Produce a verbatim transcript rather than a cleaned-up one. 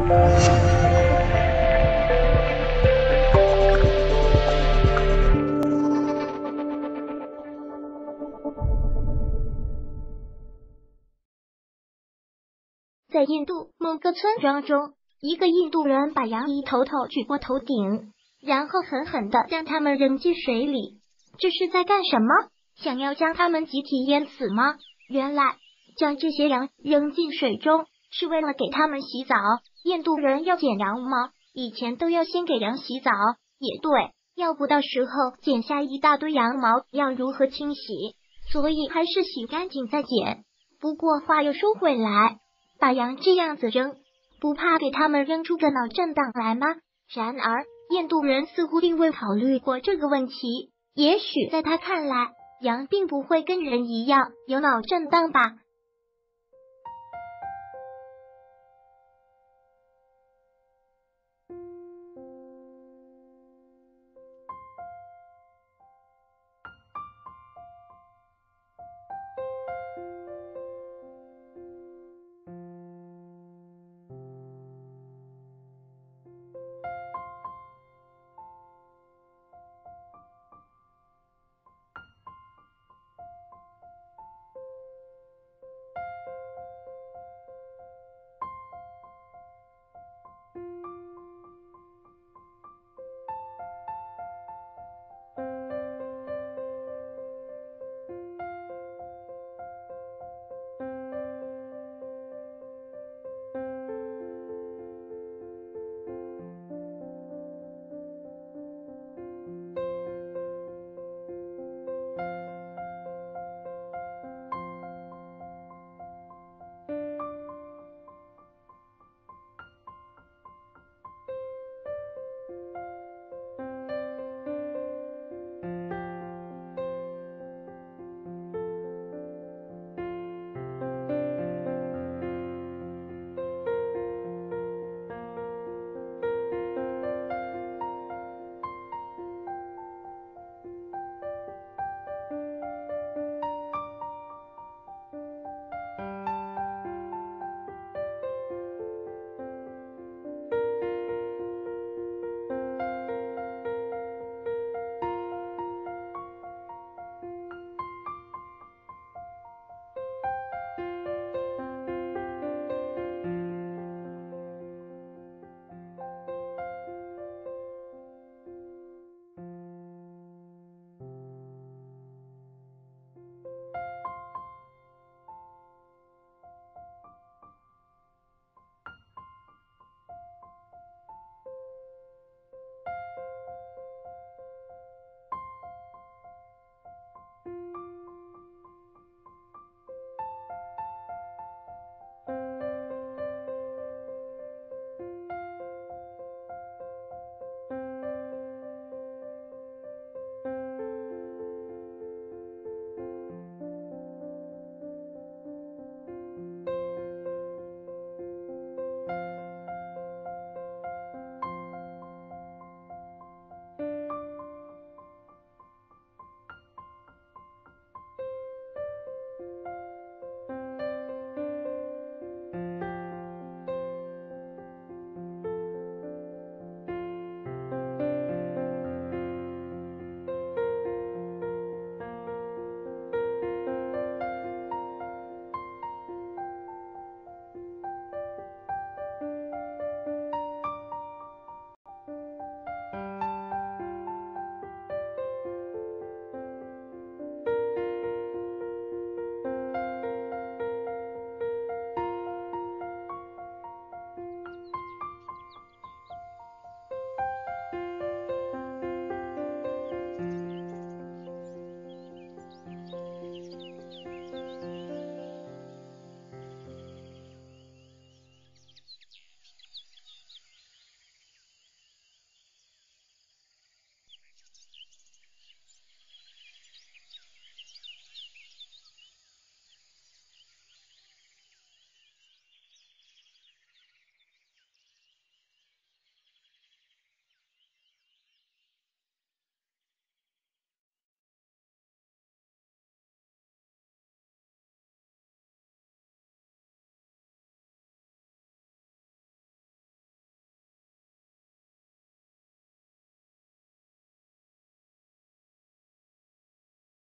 在印度某个村庄中，一个印度人把羊一头头举过头顶，然后狠狠地将它们扔进水里。这是在干什么？想要将它们集体淹死吗？原来将这些羊扔进水中是为了给它们洗澡。印度人要剪羊毛，以前都要先给羊洗澡。也对，要不到时候剪下一大堆羊毛，要如何清洗？所以还是洗干净再剪。不过话又说回来，把羊这样子扔，不怕给他们扔出个脑震荡来吗？然而印度人似乎并未考虑过这个问题，也许在他看来，羊并不会跟人一样有脑震荡吧。